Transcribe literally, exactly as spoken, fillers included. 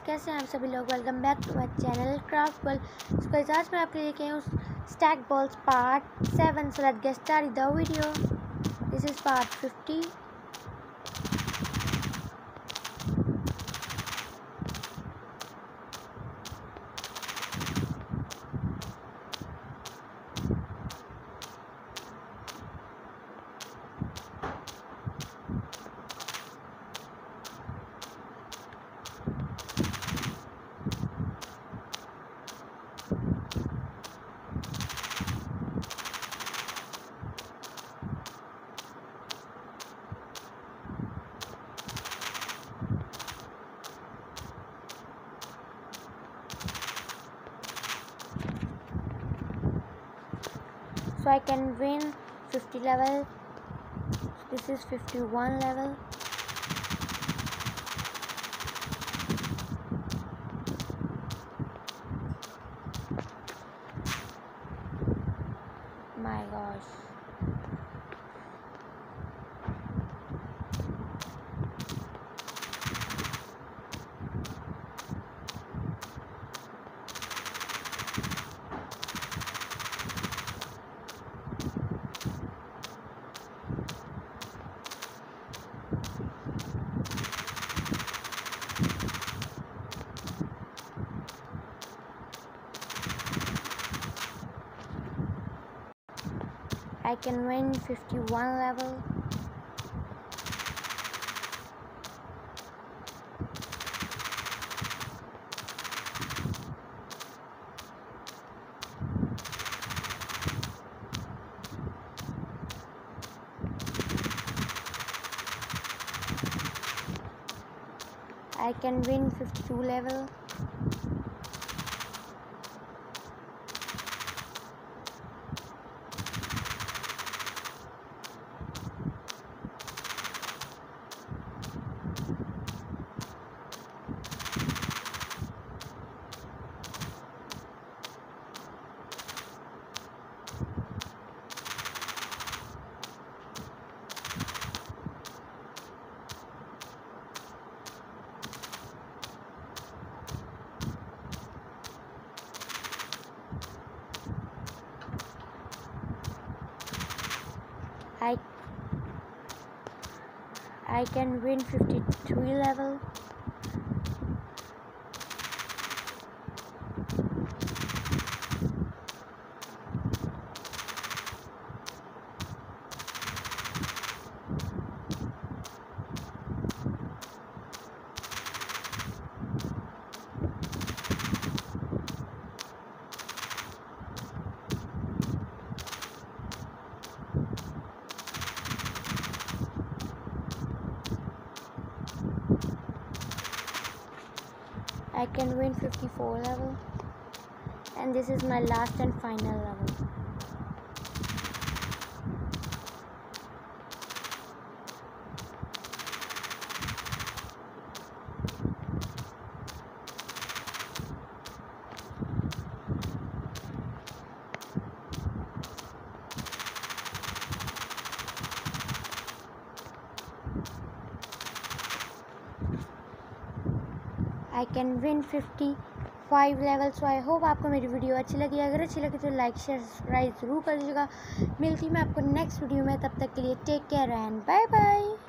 कैसे हैं आप सभी लोग। Welcome back to my channel Craft World. So guys, आज मैं आपके लिए लेके आई हूँ stack balls part seven. So let's get started the video. This is part fifty. So I can win fifty level. This is fifty-one level. My gosh. I can win fifty-one level. I can win fifty-two level. I I can win fifty-three level. I can win fifty-four level, and this is my last and final level. I can win fifty-five level. So I hope आपको मेरी video अच्छी लगी. अगर अच्छी लगी तो like share subscribe ज़रूर कर दीजिएगा. मिलती मैं आपको नेक्स्ट वीडियो में. तब तक के लिए take care and bye bye.